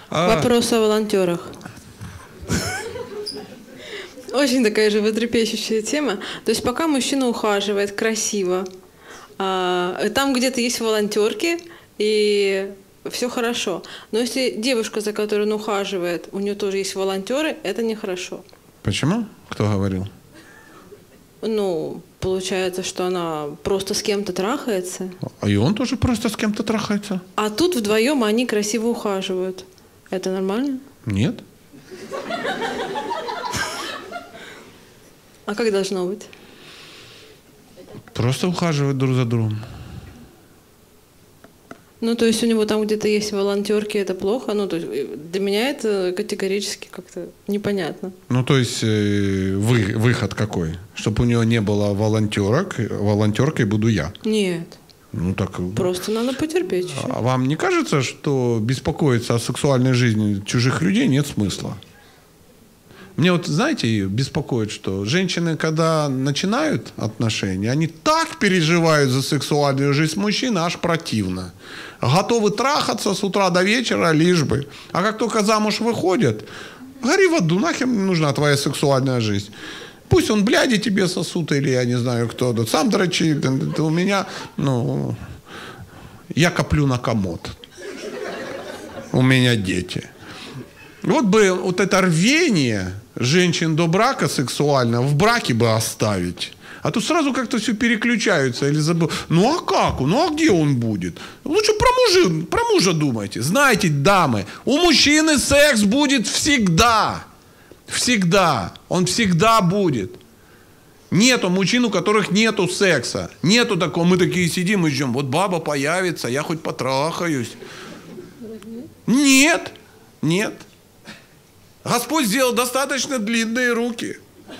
Вопрос о волонтерах. Очень такая животрепещущая тема. То есть пока мужчина ухаживает красиво, там где-то есть волонтерки, и все хорошо. Но если девушка, за которой он ухаживает, у нее тоже есть волонтеры, это нехорошо. Почему? Кто говорил? Ну, получается, что она просто с кем-то трахается. И он тоже просто с кем-то трахается. А тут вдвоем они красиво ухаживают. Это нормально? Нет. А как должно быть? Просто ухаживают друг за другом. Ну, то есть у него там где-то есть волонтерки, это плохо? Ну, то есть для меня это категорически как-то непонятно. Ну, то есть выход какой? Чтобы у него не было волонтерок, волонтеркой буду я. Нет. Ну, так... Просто надо потерпеть еще. А вам не кажется, что беспокоиться о сексуальной жизни чужих людей нет смысла? Мне вот, знаете, беспокоит, что женщины, когда начинают отношения, они так переживают за сексуальную жизнь мужчин, аж противно. Готовы трахаться с утра до вечера, лишь бы. А как только замуж выходят, гори в аду, нахер мне нужна твоя сексуальная жизнь. Пусть он бляди тебе сосут, или я не знаю кто. Сам дрочи, у меня, ну, я коплю на комод. У меня дети. Вот бы вот это рвение женщин до брака сексуально в браке бы оставить. А тут сразу как-то все переключаются или забыл. Ну а как? Ну а где он будет? Лучше про мужа думайте. Знаете, дамы, у мужчины секс будет всегда. Всегда. Он всегда будет. Нету мужчин, у которых нету секса. Нету такого. Мы такие сидим и ждем. Вот баба появится, я хоть потрахаюсь. Нет. Нет. Господь сделал достаточно длинные руки.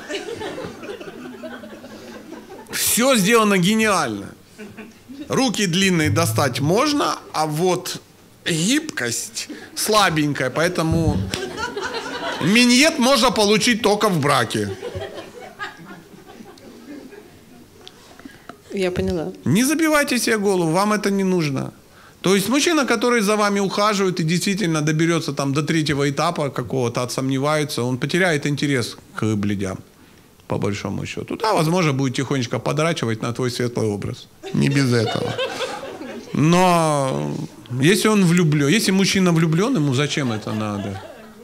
Все сделано гениально. Руки длинные достать можно, а вот гибкость слабенькая, поэтому миньет можно получить только в браке. Я поняла. Не забивайте себе голову, вам это не нужно. То есть мужчина, который за вами ухаживает и действительно доберется там до третьего этапа какого-то, отсомневается, он потеряет интерес к блядям, по большому счету. Да, возможно, будет тихонечко подрачивать на твой светлый образ. Не без этого. Но если он влюблен, если мужчина влюблен, ему зачем это надо?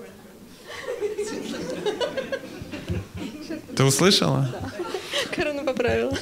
Ты услышала? Корону поправила.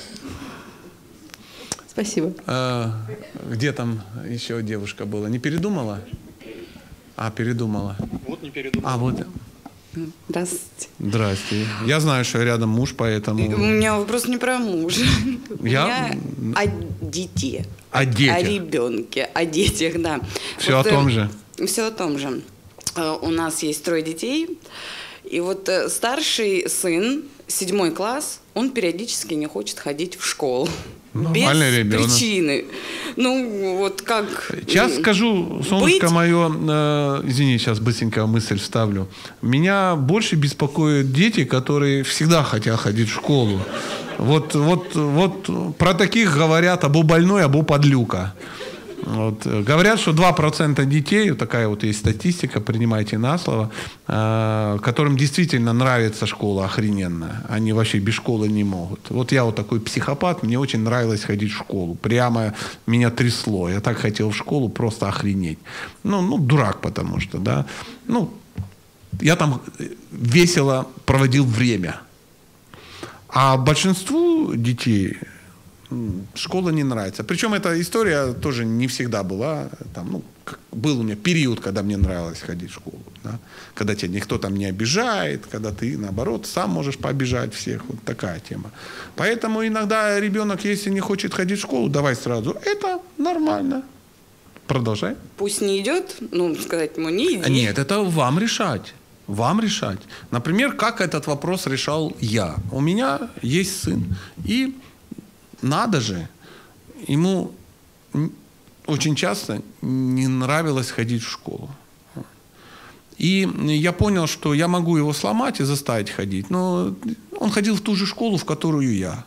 Спасибо. Где там еще девушка была? Не передумала? А, передумала. Вот не передумала. А, вот. Здравствуйте. Здрасте. Я знаю, что рядом муж, поэтому... У меня вопрос не про мужа. Я? У меня о детях. О детях. О ребенке, о детях, да. Все вот, о том же. Все о том же. У нас есть 3 детей. И вот старший сын, 7 класс, он периодически не хочет ходить в школу. Нормальный без ребенок. причины. Ну, вот как... Сейчас скажу, солнышко мое, извини, сейчас быстренько мысль вставлю. Меня больше беспокоят дети, которые всегда хотят ходить в школу. Вот про таких говорят або больной, або подлюка. Вот. Говорят, что 2% детей, вот такая вот есть статистика, принимайте на слово, которым действительно нравится школа охрененно. Они вообще без школы не могут. Вот я вот такой психопат, мне очень нравилось ходить в школу. Прямо меня трясло. Я так хотел в школу просто охренеть. Ну дурак потому что, да. Ну, я там весело проводил время. А большинству детей... школа не нравится. Причем эта история тоже не всегда была. Там, был у меня период, когда мне нравилось ходить в школу. Да? Когда тебя никто там не обижает, когда ты, наоборот, сам можешь пообижать всех. Вот такая тема. Поэтому иногда ребенок, если не хочет ходить в школу, давай сразу. Это нормально. Продолжай. Пусть не идет, ну, сказать ему не иди. Нет, это вам решать. Вам решать. Например, как этот вопрос решал я. У меня есть сын. И надо же, ему очень часто не нравилось ходить в школу. И я понял, что я могу его сломать и заставить ходить. Но он ходил в ту же школу, в которую я.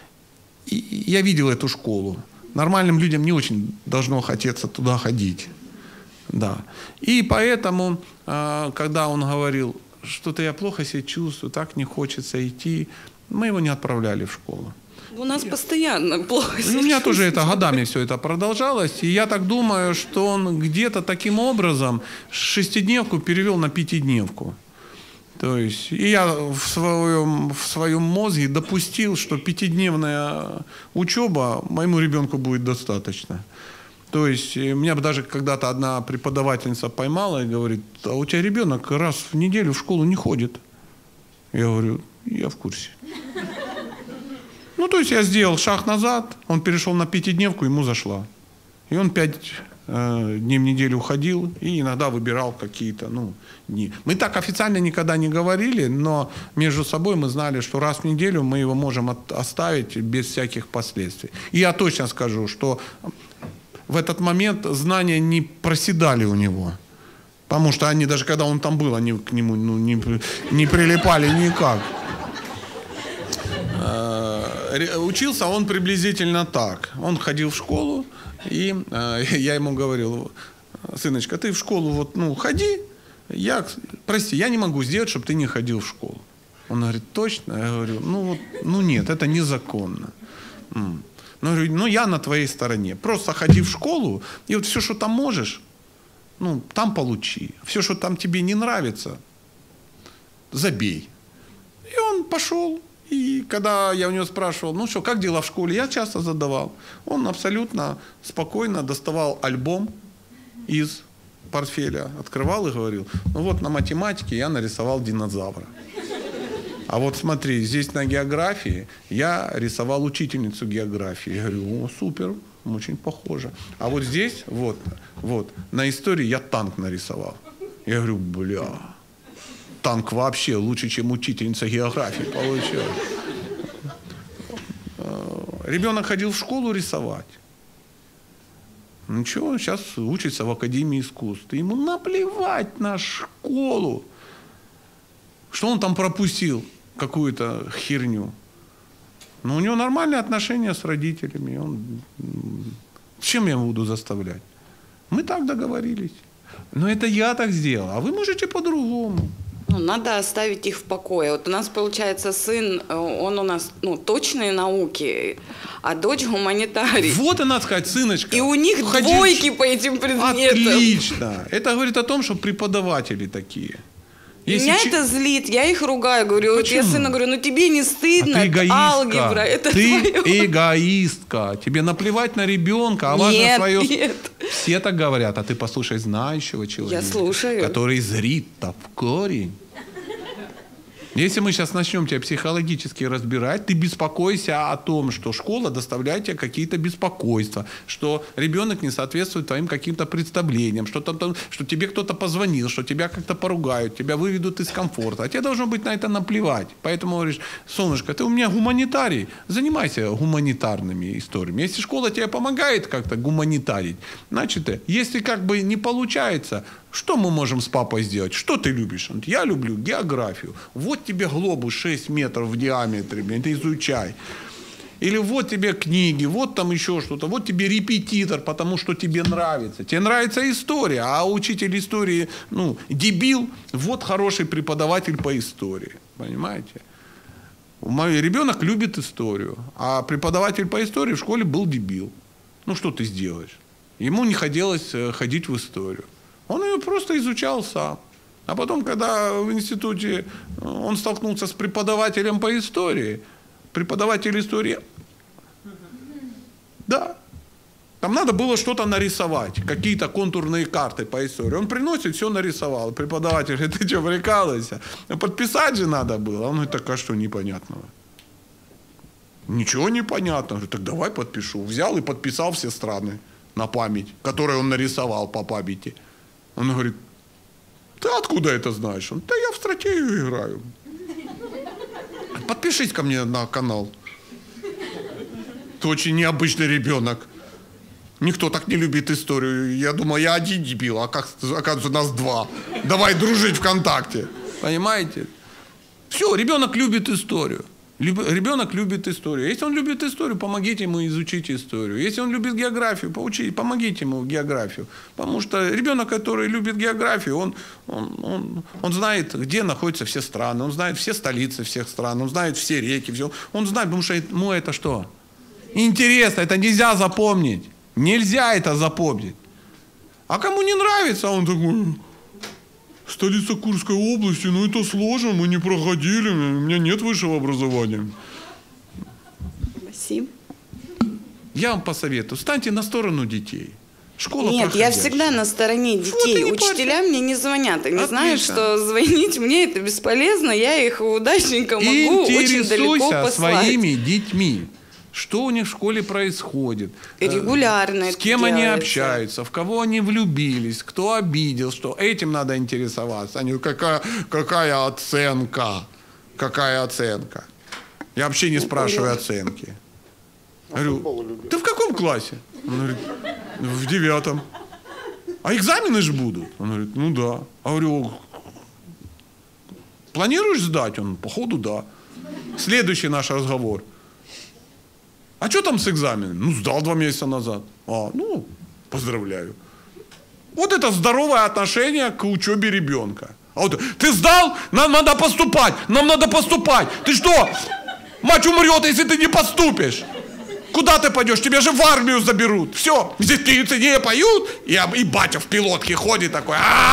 И я видел эту школу. Нормальным людям не очень должно хотеться туда ходить. Да. И поэтому, когда он говорил, что-то я плохо себя чувствую, так не хочется идти, мы его не отправляли в школу. У нас постоянно плохо себя У меня тоже это годами все это продолжалось. И я так думаю, что он где-то таким образом шестидневку перевел на пятидневку. То есть, и я в своем мозге допустил, что пятидневная учеба моему ребенку будет достаточно. То есть, меня даже когда-то одна преподавательница поймала и говорит, а у тебя ребенок раз в неделю в школу не ходит. Я говорю, я в курсе. Ну, то есть, я сделал шаг назад, он перешел на пятидневку, ему зашла. И он 5 дней в неделю ходил и иногда выбирал какие-то дни. Мы так официально никогда не говорили, но между собой мы знали, что раз в неделю мы его можем оставить без всяких последствий. И я точно скажу, что в этот момент знания не проседали у него. Потому что они, даже когда он там был, они к нему не прилипали никак. Учился он приблизительно так. Он ходил в школу, и я ему говорил, сыночка, ты в школу ходи, прости, я не могу сделать, чтобы ты не ходил в школу. Он говорит, точно? Я говорю, нет, это незаконно. Ну, я на твоей стороне. Просто ходи в школу, и вот все, что там можешь, там получи. Все, что там тебе не нравится, забей. И он пошел. И когда я у него спрашивал, как дела в школе, я часто задавал. Он абсолютно спокойно доставал альбом из портфеля, открывал и говорил, на математике я нарисовал динозавра. А вот смотри, здесь на географии я рисовал учительницу географии. Я говорю, супер, очень похоже. А вот здесь, на истории я танк нарисовал. Я говорю, танк вообще лучше, чем учительница географии получилась. Ребенок ходил в школу рисовать. Ничего, он сейчас учится в Академии искусств. Ему наплевать на школу. Что он там пропустил? Какую-то херню. Но у него нормальные отношения с родителями. Чем я его буду заставлять? Мы так договорились. Но это я так сделал, а вы можете по-другому. Надо оставить их в покое. Вот у нас, получается, сын, он у нас, точные науки, а дочь гуманитарий. Вот и надо сказать, сыночка. И у них двойки по этим предметам. Отлично. Это говорит о том, что преподаватели такие. Меня это злит, я их ругаю, говорю, вот я сыну говорю, тебе не стыдно, алгебра, это ты твое. Эгоистка, тебе наплевать на ребенка, а важно свое. Нет. Все так говорят, а ты послушай знающего человека. Я слушаю. Который зрит-то в корень. Если мы сейчас начнем тебя психологически разбирать, ты беспокойся о том, что школа доставляет тебе какие-то беспокойства, что ребенок не соответствует твоим каким-то представлениям, что тебе кто-то позвонил, что тебя как-то поругают, тебя выведут из комфорта. А тебе должно быть на это наплевать. Поэтому говоришь, солнышко, ты у меня гуманитарий, занимайся гуманитарными историями. Если школа тебе помогает как-то гуманитарить, значит, если как бы не получается, что мы можем с папой сделать? Что ты любишь? Я люблю географию. Вот тебе глобус 6 метров в диаметре, ты изучай. Или вот тебе книги, вот там еще что-то. Вот тебе репетитор, потому что тебе нравится. Тебе нравится история, а учитель истории, дебил, вот хороший преподаватель по истории. Понимаете? Мой ребенок любит историю, а преподаватель по истории в школе был дебил. Что ты сделаешь? Ему не хотелось ходить в историю. Он ее просто изучал сам. А потом, когда в институте он столкнулся с преподавателем по истории, преподаватель истории, да, там надо было что-то нарисовать, какие-то контурные карты по истории. Он приносит, все нарисовал. Преподаватель говорит, ты что, прикалываешься? Подписать же надо было. Он говорит, так а что непонятного? Ничего не понятно. Он говорит, так давай подпишу. Взял и подписал все страны на память, которые он нарисовал по памяти. Он говорит, ты откуда это знаешь? Он, да я в стратегию играю. Подпишись ко мне на канал. Ты очень необычный ребенок. Никто так не любит историю. Я думал, я один дебил, а оказывается, нас 2. Давай дружить ВКонтакте. Понимаете? Все, ребенок любит историю. Ребенок любит историю. Если он любит историю, помогите ему изучить историю. Если он любит географию, помогите ему географию. Потому что ребенок, который любит географию, он знает, где находятся все страны, он знает все столицы всех стран, он знает все реки, все. Он знает, потому что ему это что? Интересно, это нельзя запомнить. Нельзя это запомнить. А кому не нравится, он такой... Столица Курской области, ну это сложно, мы не проходили, у меня нет высшего образования. Спасибо. Я вам посоветую, встаньте на сторону детей. Школа Нет, я всегда на стороне детей. Вот учителя мне не звонят. Они знают, что звонить мне это бесполезно, я их удачненько могу очень далеко послать. Своими детьми. Что у них в школе происходит? Регулярно. С кем они общаются, в кого они влюбились, кто обидел, что этим надо интересоваться. Они какая оценка? Какая оценка? Я вообще не спрашиваю оценки. Говорю, ты в каком классе? Он говорит, в 9. А экзамены же будут? Он говорит, ну да. А говорю, планируешь сдать? Он, походу, да. Следующий наш разговор. А что там с экзаменом? Ну, сдал 2 месяца назад. Ну, поздравляю. Вот это здоровое отношение к учебе ребенка. А вот, ты сдал? Нам надо поступать. Нам надо поступать. Ты что? Мать умрет, если ты не поступишь. Куда ты пойдешь? Тебя же в армию заберут. Все. Здесь певцы поют, и батя в пилотке ходит такой.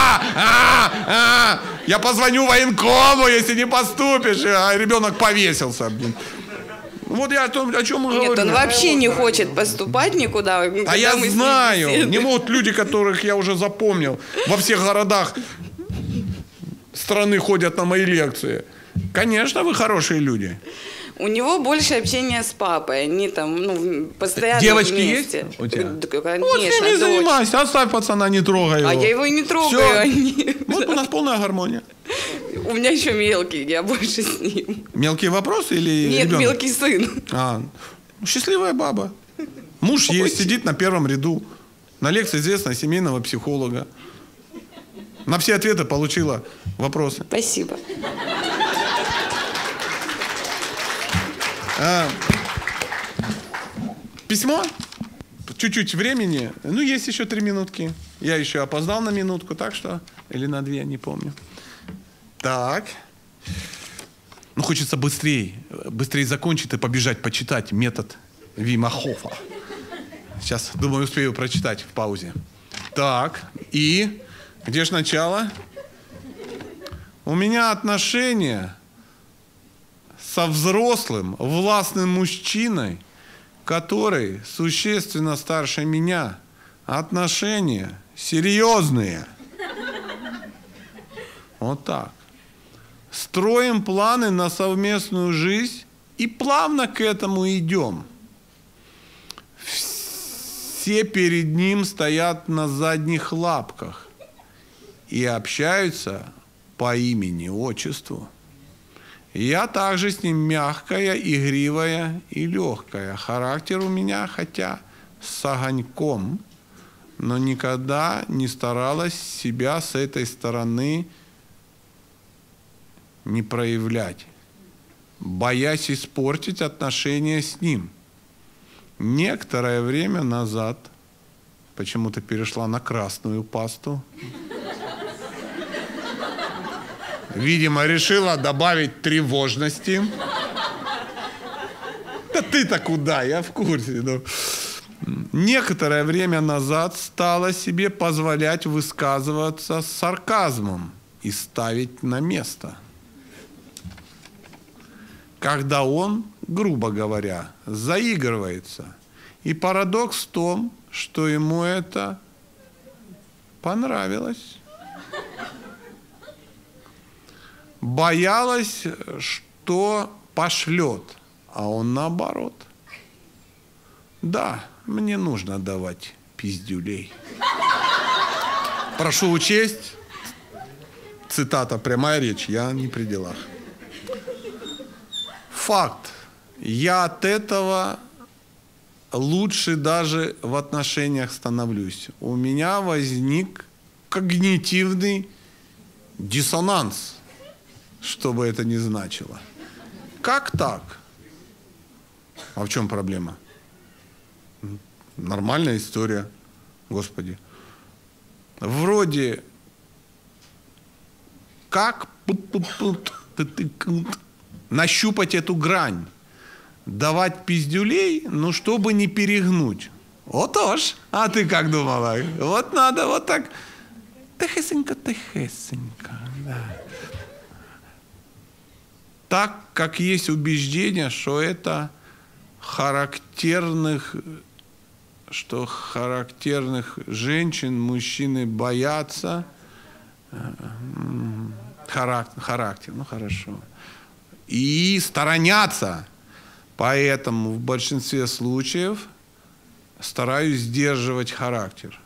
Я позвоню военкому, если не поступишь. А ребенок повесился. Вот я о чем мы говорим. Нет, он вообще не хочет поступать никуда. А я знаю. Не вот люди, которых я уже запомнил, во всех городах страны ходят на мои лекции. Конечно, вы хорошие люди. У него больше общения с папой. Они там, постоянно девочки вместе. Есть у тебя? Конечно, вот с ними занимайся. Оставь пацана, не трогай его. А я его и не трогаю. Вот у нас полная гармония. У меня еще мелкий, я больше с ним. Мелкие вопросы или Нет, ребенок? мелкий сын. Счастливая баба. Муж есть, сидит на первом ряду. На лекции известного семейного психолога. На все ответы получила вопросы. Спасибо. Письмо? Чуть-чуть времени. Ну, есть еще 3 минутки. Я еще опоздал на минутку, так что... Или на 2, не помню. Так. Ну, хочется быстрее закончить и побежать почитать метод Вима Хофа. Сейчас, думаю, успею прочитать в паузе. Так. И... Где же начало? У меня отношения со взрослым, властным мужчиной, который существенно старше меня. Отношения серьезные. Вот так. Строим планы на совместную жизнь и плавно к этому идем. Все перед ним стоят на задних лапках и общаются по имени, отчеству. Я также с ним мягкая, игривая и легкая. Характер у меня, хотя с огоньком, но никогда не старалась себя с этой стороны не проявлять, боясь испортить отношения с ним. Некоторое время назад почему-то перешла на красную пасту. Видимо, решила добавить тревожности. Да ты-то куда? Я в курсе. Но... Некоторое время назад стала себе позволять высказываться с сарказмом и ставить на место. Когда он, грубо говоря, заигрывается. И парадокс в том, что ему это понравилось. Боялась, что пошлет, а он наоборот. Да, мне нужно давать пиздюлей. Прошу учесть, цитата, прямая речь, я не при делах. Факт. Я от этого лучше даже в отношениях становлюсь. У меня возник когнитивный диссонанс, что бы это ни значило. Как так? А в чем проблема? Нормальная история, Господи. Вроде как нащупать эту грань, давать пиздюлей, но чтобы не перегнуть. Вот уж. А ты как думала? Вот надо вот так. Тихесенько. Да. Так, как есть убеждение, что это характерных женщин мужчины боятся. Характер, ну хорошо. И сторонятся. Поэтому в большинстве случаев стараюсь сдерживать характер.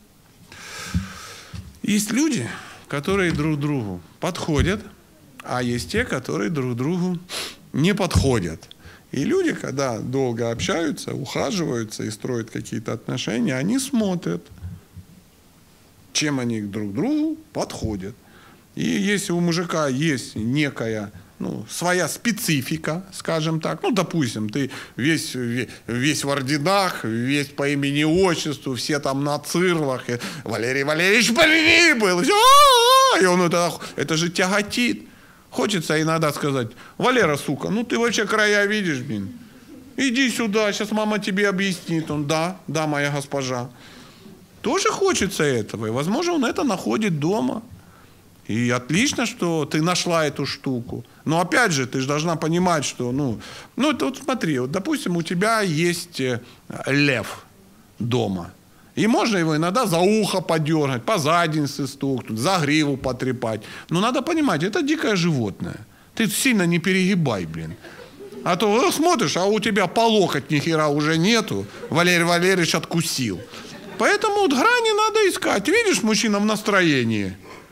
Есть люди, которые друг другу подходят, а есть те, которые друг другу не подходят. И люди, когда долго общаются, ухаживаются и строят какие-то отношения, они смотрят, чем они друг другу подходят. И если у мужика есть некая, своя специфика, скажем так, допустим, ты весь в орденах, весь по имени-отчеству, все там на цирлах, и Валерий Валерьевич был, и он это же тяготит. Хочется иногда сказать: Валера, сука, ты вообще края видишь, блин? Иди сюда, сейчас мама тебе объяснит. Он: да, моя госпожа. Тоже хочется этого, и, возможно, он это находит дома. И отлично, что ты нашла эту штуку. Но опять же, ты же должна понимать, что, вот смотри, вот, допустим, у тебя есть лев дома. И можно его иногда за ухо подергать, по заднице стукнуть, за гриву потрепать. Но надо понимать, это дикое животное. Ты сильно не перегибай, блин. А то смотришь, а у тебя по локоть ни хера уже нету. Валерий Валерьевич откусил. Поэтому вот грани надо искать. Видишь, мужчина в настроении.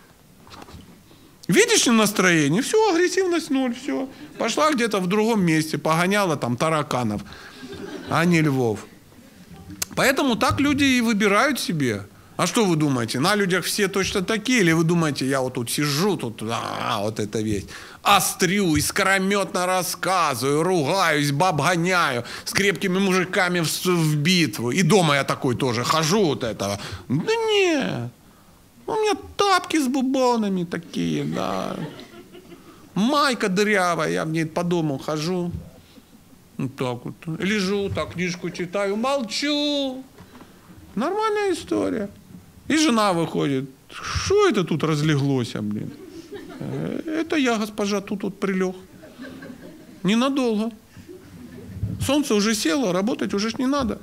Видишь настроение, все, агрессивность ноль, все. Пошла где-то в другом месте, погоняла там тараканов, а не львов. Поэтому так люди и выбирают себе. А что вы думаете, на людях все точно такие? Или вы думаете, я вот тут сижу, вот это весь, острю, искрометно рассказываю, ругаюсь, баб гоняю, с крепкими мужиками в битву. И дома я такой тоже хожу вот этого. Да нет. У меня тапки с бубонами такие, да. Майка дырявая, я в ней по дому хожу. Вот так вот. Лежу, так книжку читаю, молчу. Нормальная история. И жена выходит. Что это тут разлеглось, блин? Это я, госпожа, тут прилег. Ненадолго. Солнце уже село, работать уже ж не надо.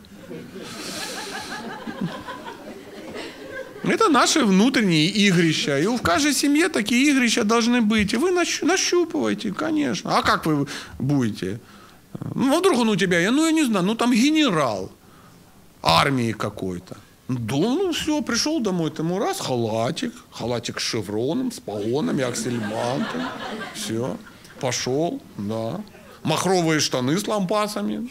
Это наши внутренние игрища. И в каждой семье такие игрища должны быть. И вы нащупываете, конечно. А как вы будете? Вдруг он у тебя, я не знаю, там генерал армии какой-то. Все, пришел домой, тому раз, халатик с шевроном, с погонами, аксельбантом. Все, пошел, да. Махровые штаны с лампасами.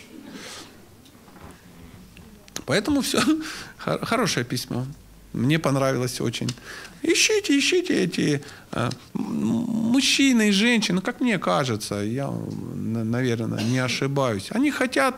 Поэтому все, хорошее письмо. Мне понравилось очень. Ищите эти мужчины и женщины, как мне кажется, я, наверное, не ошибаюсь. Они хотят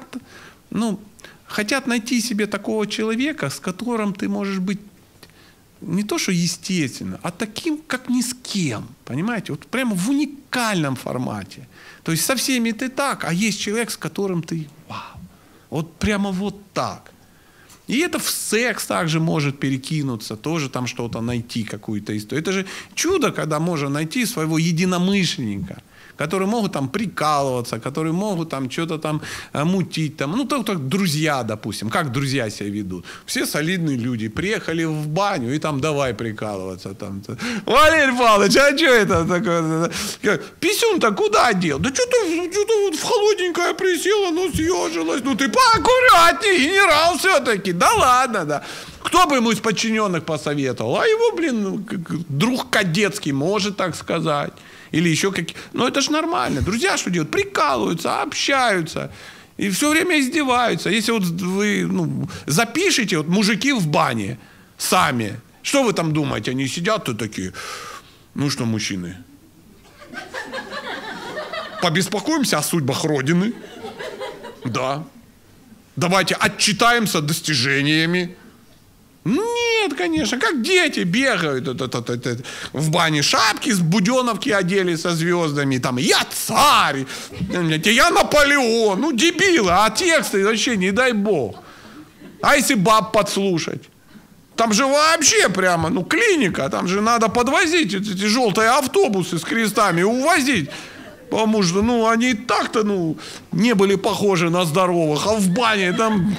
найти себе такого человека, с которым ты можешь быть не то что естественно, а таким, как ни с кем. Понимаете? Вот прямо в уникальном формате. То есть со всеми ты так, а есть человек, с которым ты вау. Вот прямо вот так. И это в секс также может перекинуться, тоже там что-то найти, какую-то историю. Это же чудо, когда можно найти своего единомышленника, которые могут там прикалываться, которые могут там что-то там мутить. Так друзья, допустим. Как друзья себя ведут? Все солидные люди. Приехали в баню и там давай прикалываться. Валерий Павлович, а что это такое? Писюн-то куда дел? Да что-то вот в холодненькое присела, съежилось. Ты поаккуратнее, генерал все-таки. Да ладно, да. Кто бы ему из подчиненных посоветовал? А его, друг кадетский может так сказать. Или еще какие. Это ж нормально. Друзья что делают? Прикалываются, общаются. И все время издеваются. Если вот вы запишите мужики в бане сами. Что вы там думаете? Они сидят тут такие. Ну что, мужчины? побеспокоимся о судьбах Родины. Да. Давайте отчитаемся достижениями. Нет, конечно, как дети бегают в бане, шапки с Буденовки одели со звездами, там, я царь, я Наполеон, ну, дебилы, а тексты вообще не дай бог. А если баб подслушать? Там же вообще прямо, ну, клиника, там же надо подвозить эти желтые автобусы с крестами, увозить. Потому что, ну, они и так-то, ну, не были похожи на здоровых, а в бане там...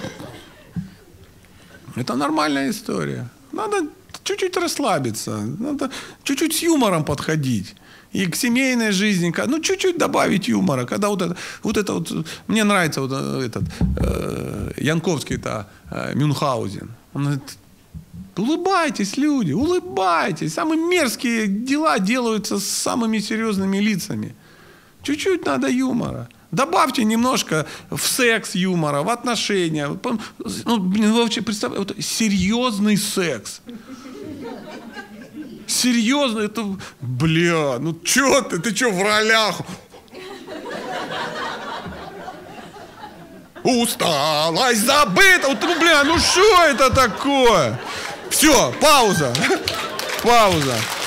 Это нормальная история. Надо чуть-чуть расслабиться, надо чуть-чуть с юмором подходить. И к семейной жизни, ну, чуть-чуть добавить юмора. Когда вот это, мне нравится вот этот Янковский-то, Мюнхгаузен. Он говорит, улыбайтесь, люди, улыбайтесь. Самые мерзкие дела делаются с самыми серьезными лицами. Чуть-чуть надо юмора. Добавьте немножко в секс юмора, в отношения. Ну, блин, вы вообще представляете, вот, серьезный секс. Серьезно, это, бля, ну чё ты чё в ролях? Усталость забыта. Вот, ну, бля, ну что это такое? Все, пауза. Пауза.